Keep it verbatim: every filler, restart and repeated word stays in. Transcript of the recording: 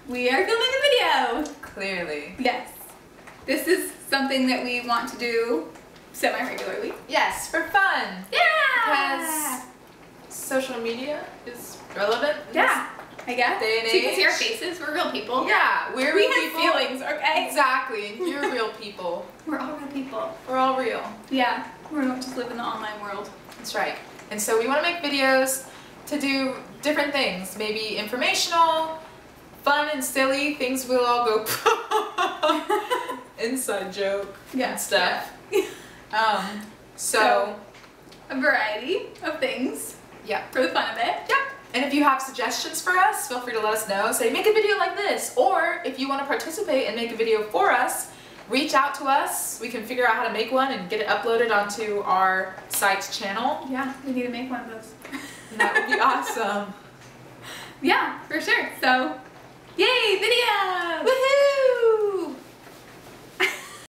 we are filming a video. Clearly. Yes. This is something that we want to do semi-regularly. Yes, for fun. Yeah. Because social media is relevant. Yeah. I guess. Day and So you can see our age. faces. We're real people. Yeah, we're We real have people. feelings, okay? Exactly. You're real people. We're all real people. We're all real. Yeah. We don't just live in the online world. That's right. And so we want to make videos to do different things. Maybe informational, fun and silly, things we'll all go inside joke Yeah. and stuff. Yeah. Um, so, So, a variety of things. yeah. For the fun of it. Yeah. And if you have suggestions for us, feel free to let us know. Say, make a video like this. Or if you want to participate and make a video for us, reach out to us. We can figure out how to make one and get it uploaded onto our site's channel. Yeah, we need to make one of those. And that would be awesome. Yeah, for sure. So